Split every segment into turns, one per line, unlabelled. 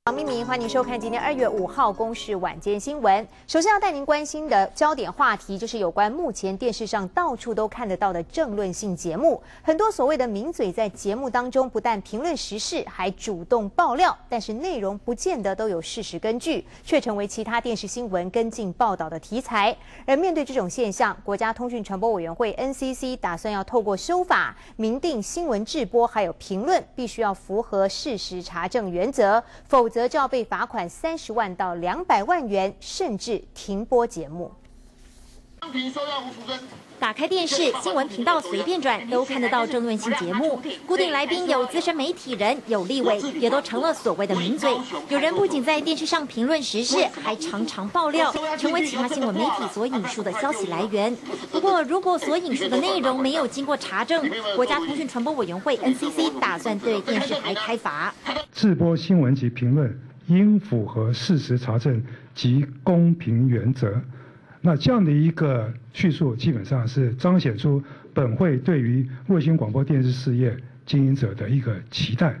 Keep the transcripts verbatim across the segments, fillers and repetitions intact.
好，秘密，欢迎收看今天二月五号公视晚间新闻。首先要带您关心的焦点话题，就是有关目前电视上到处都看得到的政论性节目。很多所谓的名嘴在节目当中不但评论时事，还主动爆料，但是内容不见得都有事实根据，却成为其他电视新闻跟进报道的题材。而面对这种现象，国家通讯传播委员会 N C C 打算要透过修法，明定新闻制播还有评论必须要符合事实查证原则，否则则就要被罚款三十万到两百万元，甚至停播节目。
打开电视，新闻频道随便转，都看得到政论性节目。固定来宾有资深媒体人，有立委，也都成了所谓的名嘴。有人不仅在电视上评论时事，还常常爆料，成为其他新闻媒体所引述的消息来源。不过，如果所引述的内容没有经过查证，国家通讯传播委员会 N C C 打算对电视台开罚。
制播新闻及评论应符合事实查证及公平原则。那这样的一个叙述，基本上是彰显出本会对于卫星广播电视事业经营者的一个期待。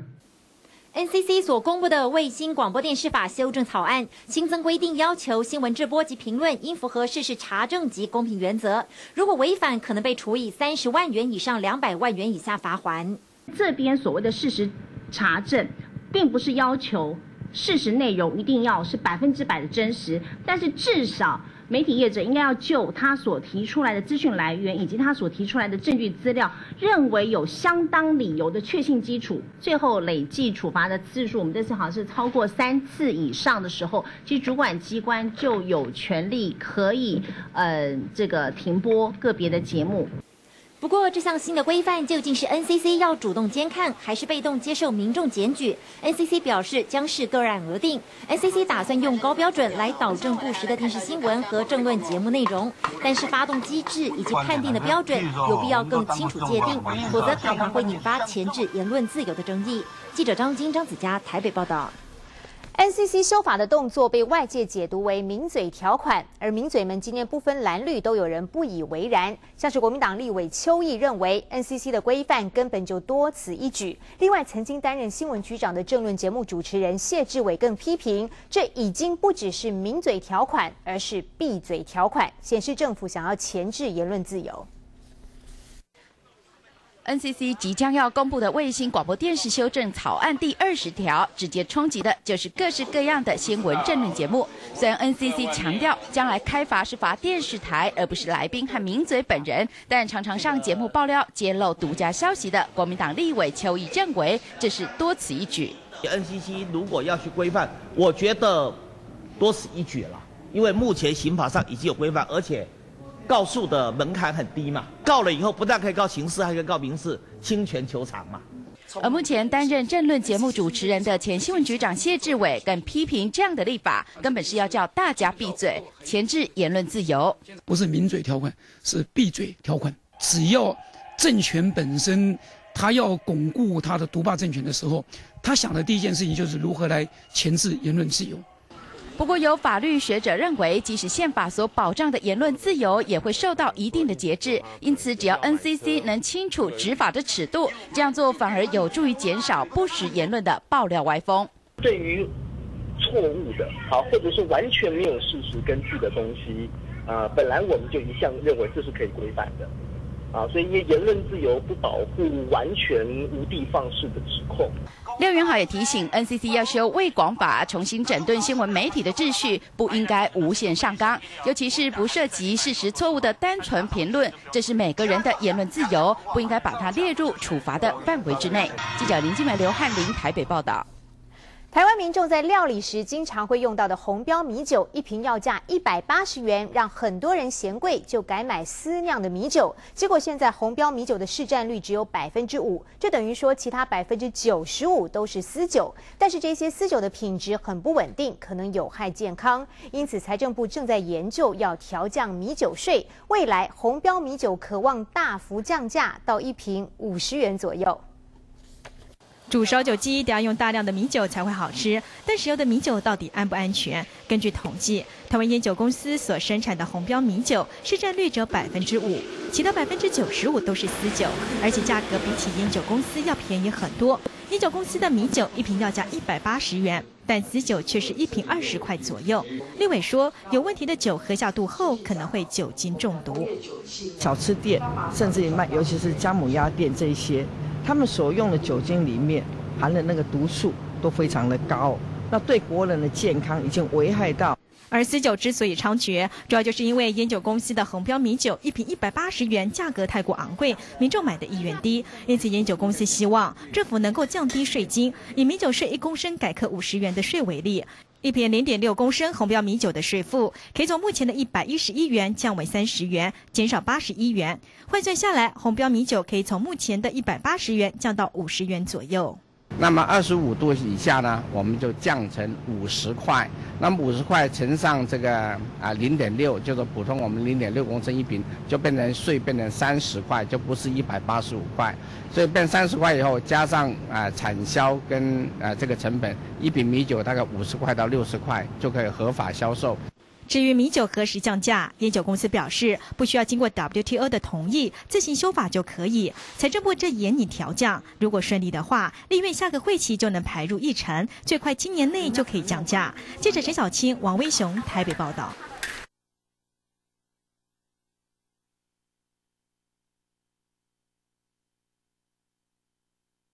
N C C 所公布的《卫星广播电视法》修正草案新增规定，要求新闻制播及评论应符合事实查证及公平原则，如果违反，可能被处以三十万元以上两百万元以下罚锾。
这边所谓的事实查证，并不是要求事实内容一定要是百分之百的真实，但是至少媒体业者应该要就他所提出来的资讯来源以及他所提出来的证据资料，认为有相当理由的确信基础，最后累计处罚的次数，我们这次好像是超过三次以上的时候，其实主管机关就有权利可以呃这个停播个别的节目。
不过，这项新的规范究竟是 N C C 要主动监看，还是被动接受民众检举 ？N C C 表示将视个案而定。N C C 打算用高标准来导正不实的电视新闻和政论节目内容，但是发动机制以及判定的标准有必要更清楚界定，否则可能会引发前置言论自由的争议。记者张晶、张子佳台北报道。
N C C 修法的动作被外界解读为名嘴条款，而名嘴们今天不分蓝绿都有人不以为然。像是国民党立委邱毅认为 N C C 的规范根本就多此一举。另外，曾经担任新闻局长的政论节目主持人谢志伟更批评，这已经不只是名嘴条款，而是闭嘴条款，显示政府想要钳制言论自由。
N C C 即将要公布的卫星广播电视修正草案第二十条，直接冲击的就是各式各样的新闻政论节目。虽然 N C C 强调将来开罚是罚电视台，而不是来宾和名嘴本人，但常常上节目爆料、揭露独家消息的国民党立委邱毅认为，这是多此一举。
N C C 如果要去规范，我觉得多此一举了，因为目前刑法上已经有规范，而且告诉的门槛很低嘛，告了以后不但可以告刑事，还可以告民事，侵权求偿嘛。
而目前担任政论节目主持人的前新闻局长谢志伟更批评这样的立法根本是要叫大家闭嘴，钳制言论自由。
不是名嘴条款，是闭嘴条款。只要政权本身他要巩固他的独霸政权的时候，他想的第一件事情就是如何来钳制言论自由。
不过，有法律学者认为，即使宪法所保障的言论自由，也会受到一定的节制。因此，只要 N C C 能清楚执法的尺度，这样做反而有助于减少不实言论的爆料歪风。
对于错误的，好，或者是完全没有事实根据的东西，呃，本来我们就一向认为这是可以规范的，啊，所以言论自由不保护完全无的放矢的指控。
廖元豪也提醒 N C C 要修卫广法，重新整顿新闻媒体的秩序，不应该无限上纲，尤其是不涉及事实错误的单纯评论，这是每个人的言论自由，不应该把它列入处罚的范围之内。记者林静梅、刘汉林台北报道。
台湾民众在料理时经常会用到的红标米酒，一瓶要价一百八十元，让很多人嫌贵，就改买私酿的米酒。结果现在红标米酒的市占率只有百分之五，这等于说其他百分之九十五都是私酒。但是这些私酒的品质很不稳定，可能有害健康，因此财政部正在研究要调降米酒税，未来红标米酒可望大幅降价到一瓶五十元左右。
煮烧酒鸡得要用大量的米酒才会好吃，但使用的米酒到底安不安全？根据统计，台湾烟酒公司所生产的红标米酒市占率只有百分之五，其他百分之九十五都是私酒，而且价格比起烟酒公司要便宜很多。烟酒公司的米酒一瓶要价一百八十元，但私酒却是一瓶二十块左右。立委说，有问题的酒喝下肚后可能会酒精中毒。
小吃店甚至于卖，尤其是姜母鸭店这一些。他们所用的酒精里面含的那个毒素都非常的高，那对国人的健康已经危害到。
而私酒之所以猖獗，主要就是因为烟酒公司的红标米酒一瓶一百八十元，价格太过昂贵，民众买的意愿低。因此，烟酒公司希望政府能够降低税金，以米酒税一公升改课五十元的税为例。一瓶零点六公升红标米酒的税负，可以从目前的一百一十一元降为三十元，减少八十一元。换算下来，红标米酒可以从目前的一百八十元降到五十元左右。
那么二十五度以下呢，我们就降成五十块。那么五十块乘上这个啊零点六，就是普通我们零点六公升一瓶，就变成税变成三十块，就不是一百八十五块。所以变三十块以后，加上啊产销跟啊这个成本，一瓶米酒大概五十块到六十块就可以合法销售。
至于米酒何时降价，烟酒公司表示不需要经过 W T O 的同意，自行修法就可以。财政部正研拟调降，如果顺利的话，立院下个会期就能排入议程，最快今年内就可以降价。记者陈小青、王威雄台北报道。